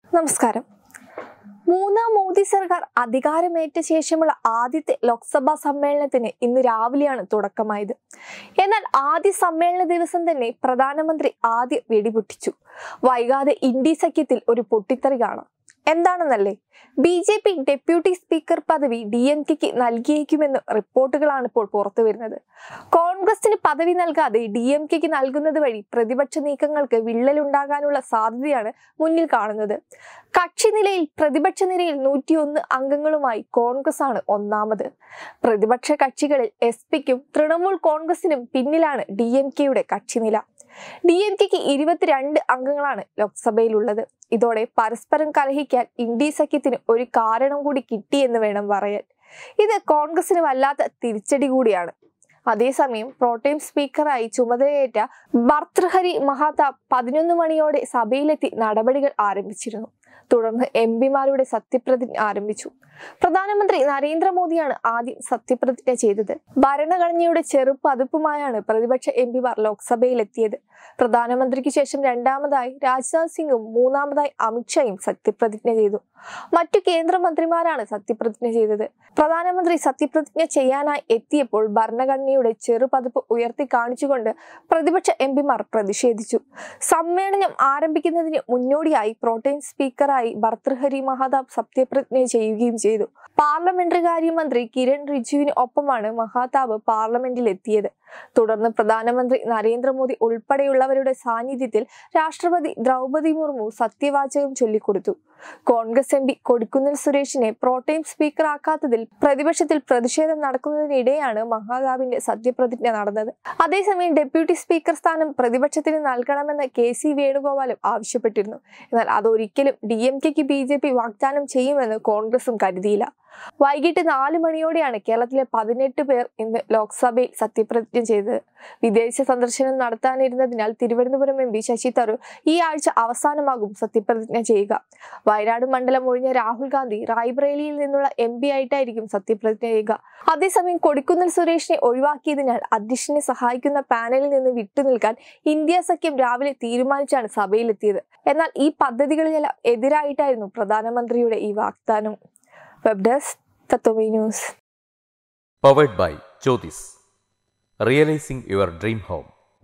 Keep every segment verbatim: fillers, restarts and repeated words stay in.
നമസ്കാരം. മൂന്നാം മോദി സർക്കാർ അധികാരമേറ്റ ശേഷമുള്ള ആദ്യത്തെ ലോക്സഭാ സമ്മേളനത്തിന് ഇന്ന് രാവിലെയാണ് തുടക്കമായത്. എന്നാൽ ആദ്യ സമ്മേളന ദിവസം തന്നെ പ്രധാനമന്ത്രി ആദ്യ വെടിപൊട്ടിച്ചു. വൈകാതെ ഇന്ത്യ സഖ്യത്തിൽ ഒരു പൊട്ടിത്തെറി കാണാം. എന്താണെന്നല്ലേ, B J P deputy speaker പദവി ഡി എം കെക്ക് നൽകിയേക്കുമെന്ന് റിപ്പോർട്ടുകളാണ് ഇപ്പോൾ പുറത്തു വരുന്നത്. കോൺഗ്രസിന് പദവി നൽകാതെ ഡി എം കെക്ക് നൽകുന്നത് വഴി പ്രതിപക്ഷ നീക്കങ്ങൾക്ക് വിള്ളലുണ്ടാകാനുള്ള സാധ്യതയാണ് മുന്നിൽ കാണുന്നത്. കക്ഷി നിലയിൽ പ്രതിപക്ഷ നിരയിൽ നൂറ്റി ഒന്ന് അംഗങ്ങളുമായി കോൺഗ്രസ് ആണ് ഒന്നാമത്. പ്രതിപക്ഷ കക്ഷികളിൽ എസ് പിക്കും തൃണമൂൽ കോൺഗ്രസിനും പിന്നിലാണ് ഡി എം കെയുടെ കക്ഷിനില. ഡി എം കെക്ക് ഇരുപത്തിരണ്ട് അംഗങ്ങളാണ് ലോക്സഭയിലുള്ളത്. ഇതോടെ പരസ്പരം കലഹിക്കാൻ ഇന്ത്യ സഖ്യത്തിന് ഒരു കാരണം കൂടി കിട്ടിയെന്ന് വേണം പറയാൻ. ഇത് കോൺഗ്രസിന് വല്ലാത്ത തിരിച്ചടി കൂടിയാണ്. അതേസമയം പ്രോട്ടേം സ്പീക്കറായി ചുമതലയേറ്റ ഭർതൃഹരി മഹതാബ് പതിനൊന്ന് മണിയോടെ സഭയിലെത്തി നടപടികൾ ആരംഭിച്ചിരുന്നു. തുടർന്ന് എം പിമാരുടെ സത്യപ്രതിജ്ഞ ആരംഭിച്ചു. പ്രധാനമന്ത്രി നരേന്ദ്രമോദിയാണ് ആദ്യം സത്യപ്രതിജ്ഞ ചെയ്തത്. ഭരണഘടനയുടെ ചെറുപ്പതിപ്പുമായാണ് പ്രതിപക്ഷ എം പിമാർ ലോക്സഭയിലെത്തിയത്. പ്രധാനമന്ത്രിക്ക് ശേഷം രണ്ടാമതായി രാജ്നാഥ് സിംഗും മൂന്നാമതായി അമിത്ഷായും സത്യപ്രതിജ്ഞ ചെയ്തു. മറ്റു കേന്ദ്രമന്ത്രിമാരാണ് സത്യപ്രതിജ്ഞ ചെയ്തത്. പ്രധാനമന്ത്രി സത്യപ്രതിജ്ഞ ചെയ്യാനായി എത്തിയപ്പോൾ ഭരണഘടനയുടെ ചെറുപതിപ്പ് ഉയർത്തി കാണിച്ചുകൊണ്ട് പ്രതിപക്ഷ എം പിമാർ പ്രതിഷേധിച്ചു. സമ്മേളനം ആരംഭിക്കുന്നതിന് മുന്നോടിയായി പ്രോട്ടേം സ്പീക്കറായി ഭർതൃഹരി മഹതാബ് സത്യപ്രതിജ്ഞ ചെയ്യുകയും ചെയ്തു. പാർലമെന്ററി കാര്യമന്ത്രി കിരൺ റിജിജുവിന് ഒപ്പമാണ് മഹതാബ് പാർലമെന്റിൽ എത്തിയത്. തുടർന്ന് പ്രധാനമന്ത്രി നരേന്ദ്രമോദി ഉൾപ്പെടെയുള്ളവരുടെ സാന്നിധ്യത്തിൽ രാഷ്ട്രപതി ദ്രൗപദി മുർമു സത്യവാചകം ചൊല്ലിക്കൊടുത്തു. കോൺഗ്രസ് എം പി കൊടിക്കുന്നിൽ സുരേഷിനെ പ്രോട്ടേം സ്പീക്കർ ആക്കാത്തതിൽ പ്രതിപക്ഷത്തിൽ പ്രതിഷേധം നടക്കുന്നതിനിടെയാണ് മഹതാബിന്റെ സത്യപ്രതിജ്ഞ നടന്നത്. അതേസമയം ഡെപ്യൂട്ടി സ്പീക്കർ സ്ഥാനം പ്രതിപക്ഷത്തിന് നൽകണമെന്ന് കെ സി വേണുഗോപാലും ആവശ്യപ്പെട്ടിരുന്നു. എന്നാൽ അതൊരിക്കലും ഡി എം കെക്ക് ബി ജെ പി വാഗ്ദാനം ചെയ്യുമെന്ന് കോൺഗ്രസും കരുതിയില്ല. വൈകിട്ട് നാല് മണിയോടെയാണ് കേരളത്തിലെ പതിനെട്ട് പേർ ഇന്ന് ലോക്സഭയിൽ സത്യപ്രതിജ്ഞ ചെയ്തത്. വിദേശ സന്ദർശനം നടത്താനിരുന്നതിനാൽ തിരുവനന്തപുരം എം പി ശശി തരൂർ ഈ ആഴ്ച അവസാനമാകും സത്യപ്രതിജ്ഞ ചെയ്യുക. വയനാട് മണ്ഡലം ഒഴിഞ്ഞ രാഹുൽ ഗാന്ധി റായ്ബറേലിയിൽ നിന്നുള്ള എം പി ആയിട്ടായിരിക്കും സത്യപ്രതിജ്ഞ ചെയ്യുക. അതേസമയം കൊടിക്കുന്നിൽ സുരേഷിനെ ഒഴിവാക്കിയതിനാൽ അധ്യക്ഷനെ സഹായിക്കുന്ന പാനലിൽ നിന്ന് വിട്ടുനിൽക്കാൻ ഇന്ത്യ സഖ്യം രാവിലെ തീരുമാനിച്ചാണ് സഭയിലെത്തിയത്. എന്നാൽ ഈ പദ്ധതികളിലെല്ലാം എതിരായിട്ടായിരുന്നു പ്രധാനമന്ത്രിയുടെ ഈ വാഗ്ദാനം. Web Desk, Tattomi News. Powered by Jyotis. Realizing your dream home.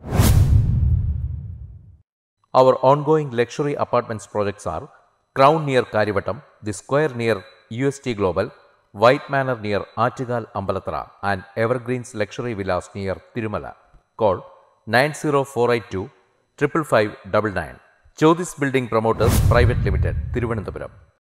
Our ongoing luxury apartments projects are Crown near Karivattam, The Square near U S T Global, White Manor near Achigal Ambalathara, and Evergreens Luxury Villas near Tirumala. Call nine zero four eight two five five five nine nine. Jyotis Building Promoters Private Limited, Thiruvananthapuram.